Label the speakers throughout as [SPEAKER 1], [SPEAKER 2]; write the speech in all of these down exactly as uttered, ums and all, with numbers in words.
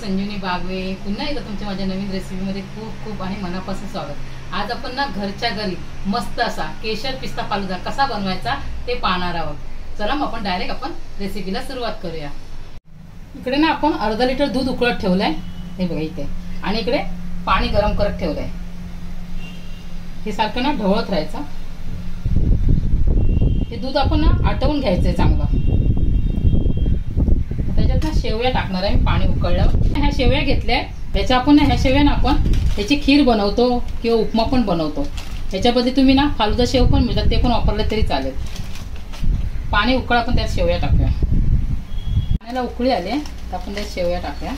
[SPEAKER 1] संजीवनी बागवे पुन्हा एकदा तुमच्या माझ्या नवीन रेसिपीमध्ये खूप खूप आणि मनापासून स्वागत। आज आपण ना घरच्या घरी मस्त असा केशर पिस्ता फालुदा कसा बनवायचा ते पाहणार आहोत। चला मग आपण डायरेक्ट आपण रेसिपीला सुरुवात करूया। इकडे ना आपण अर्धा लिटर दूध उकळत ठेवलंय, हे बघा इथे, आणि इकडे पाणी गरम करत ठेवलंय। हे सारखं ना ढवळत राहायचं। हे दूध आपण ना आटवून घ्यायचंय चांगलं। त्याच्यात ना शेवया टाकणार आहे मी पाणी उकळल्यावर। ह्या शेवया घेतल्या, त्याच्या आपण ना ह्या शेवया ना आपण त्याची खीर बनवतो किंवा उपमा पण बनवतो। ह्याच्याबद्दल तुम्ही ना फालुदा शेव पण मिळतात, ते पण वापरले तरी चालेल। पाणी उकळ, आपण त्यात शेवया टाकूया। पाण्याला उकळी आली तर आपण त्यात शेवया टाकूया।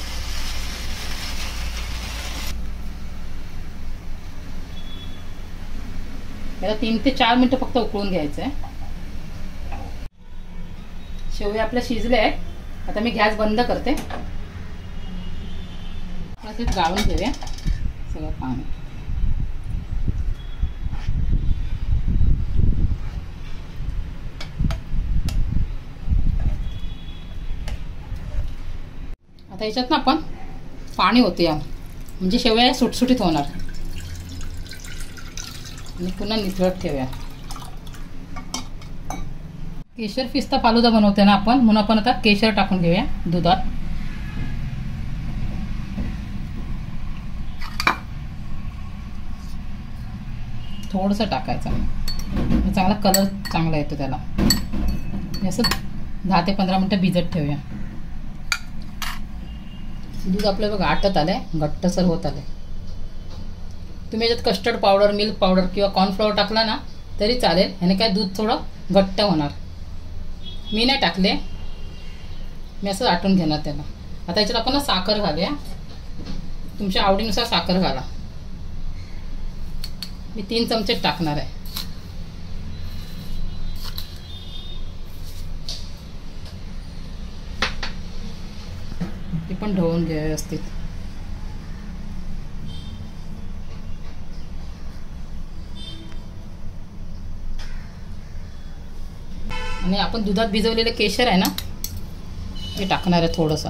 [SPEAKER 1] याला तीन ते चार मिनिटं फक्त उकळून घ्यायचं आहे। शेवया आपल्या शिजले आहेत, आता मी गॅस बंद करते। आता गाळून घेऊया सगळं पाणी। आता याच्यात ना आपण पाणी ओतूया, म्हणजे शेवया सुटसुटीत होणार। आणि पुन्हा निथळत ठेवूया। केशर पिस्ता फालुदा बनवते ना आपण, म्हणून आपण आता केशर टाकून घेऊया दुधात। थोडंसं टाकायचं, चांगला कलर चांगला येतो त्याला। असं दहा ते पंधरा मिनिटं भिजत ठेवूया। दूध आपलं बघा आटत आलंय, घट्टसर होत आलंय। तुम्ही याच्यात कस्टर्ड पावडर, मिल्क पावडर किंवा कॉर्नफ्लॉवर टाकला ना तरी चालेल, ह्याने काय दूध थोडं घट्ट होणार। मी नाही टाकले, मी असं आटून घेणार त्याला। आता याच्यात आपण साखर घालूया, तुमच्या आवडीनुसार साखर घाला। मी तीन चमचे टाकणार आहे। ते पण ढवळून घ्या व्यवस्थित। आणि आपण दुधात भिजवलेले केशर आहे ना, हे टाकणार आहे थोडंसं।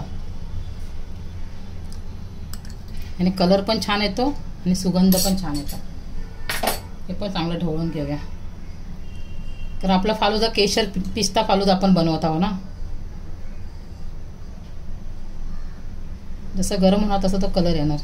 [SPEAKER 1] आणि कलर पण छान येतो आणि सुगंध पण छान येतो। हे पण चांगलं ढवळून घेऊया, तर आपला फालुदा केशर पिस्ता फालुदा आपण बनवत आहोत ना। जसं गरम होणार तसं तो कलर येणार।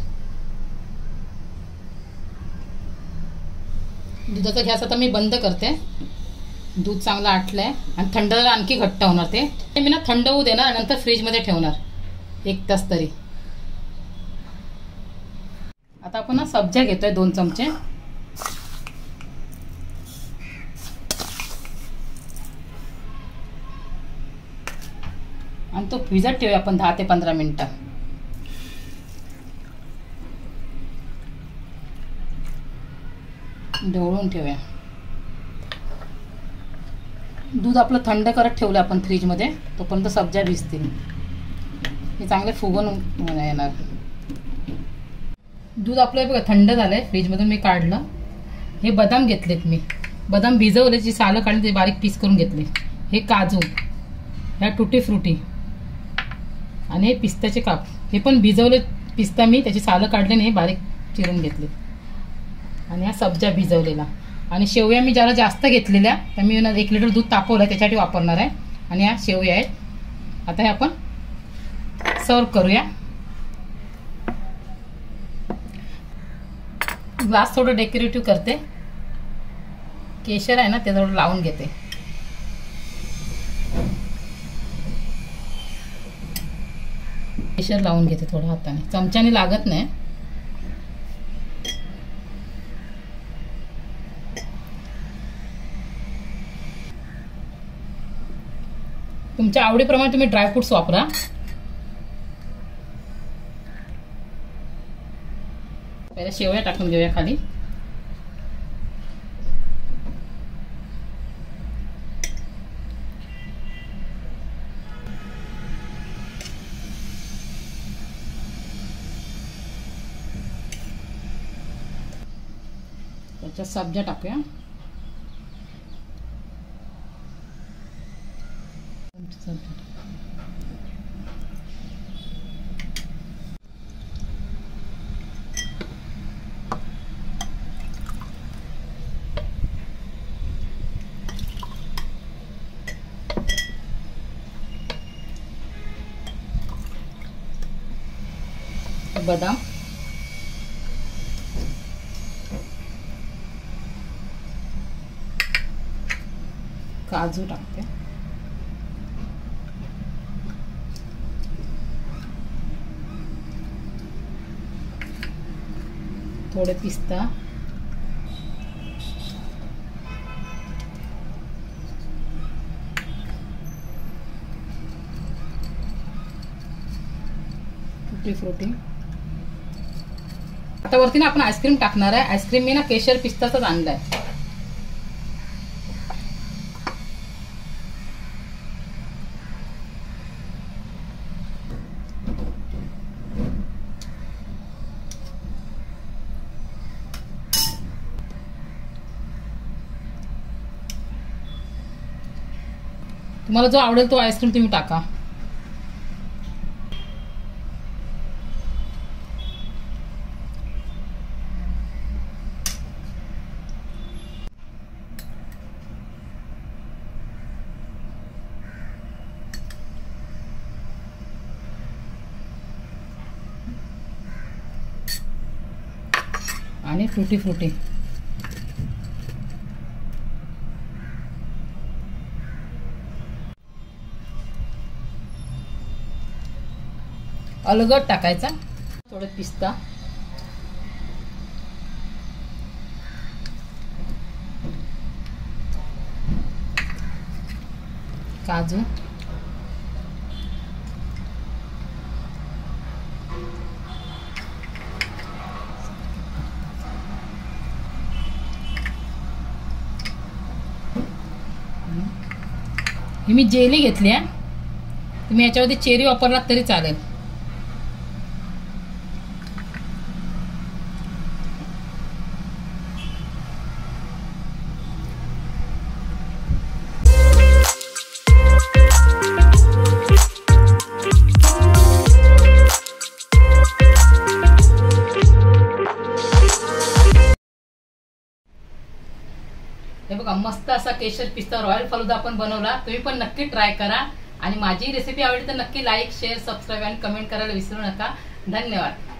[SPEAKER 1] दुधाचा गॅस आता मी बंद करते। दूध चांगलं आटलंय आणि थंड झालं आणखी घट्ट होणार। ते मी ना थंड होऊ देणार, नंतर फ्रीजमध्ये ठेवणार एक तास तरी। आता आपण ना सब्जा घेतोय दोन चमचे। आणि तो भिजत ठेवूया आपण दहा ते पंधरा मिनिटं। ढवळून ठेवूया। दूध आपलं थंड करत ठेवलं आपण फ्रीजमध्ये, तोपर्यंत सब्जा भिजतील, हे चांगले फुगून येणार। दूध आपलं बघा थंड झालंय, फ्रीजमधून मी काढलं। हे बदाम घेतलेत मी, बदाम भिजवले, जी सालं काढली ते बारीक पीस करून घेतले। हे काजू, ह्या टुटी फ्रुटी, आणि हे पिस्त्याचे काप, हे पण भिजवले पिस्ता मी, त्याची सालं काढले आणि हे बारीक चिरून घेतले। आणि हा सब्जा भिजवलेला, आणि शेवया मी जरा जास्त घेतलेल्या, तर मी एक लिटर दूध तापवलं त्याच्यासाठी वापरणार आहे। आणि ह्या शेवया आहेत। आता हे आपण सर्व करूया। ग्लास थोडं डेकोरेटिव्ह करते, केशर आहे ना ते थोडं लावून घेते। केशर लावून घेते थोडं हाताने, चमच्याने लागत नाही। तुमच्या आवडीप्रमाणे तुम्ही ड्रायफ्रुट्स वापरा। पहिला शेवया टाकून घेऊया खाली। त्याच्यात सब्जा टाकूया। बदाम, काजू टाकते, थोडे पिस्ता, टुटी फ्रुटी. आता वरती ना आपण आईस्क्रीम टाकणार आहे. आईस्क्रीम मी ना केशर पिस्ताचाच आणलाय. तुम्हाला जो आवडेल तो आईस्क्रीम तुम्ही टाका. आणि टुटी फ्रुटी. अलगद टाकायचा. थोडं पिस्ता, काजू, ही मी जेली घेतली आहे. तुम्ही याच्यावरती चेरी वापरलात तरी चालेल. हे बघा मस्त असा केशर पिस्ता रॉयल फालुदा आपण बनवला. तुम्ही पण नक्की ट्राय करा आणि माझी रेसिपी आवडली तर नक्की लाईक, शेअर, सबस्क्राईब आणि कमेंट करायला विसरू नका. धन्यवाद.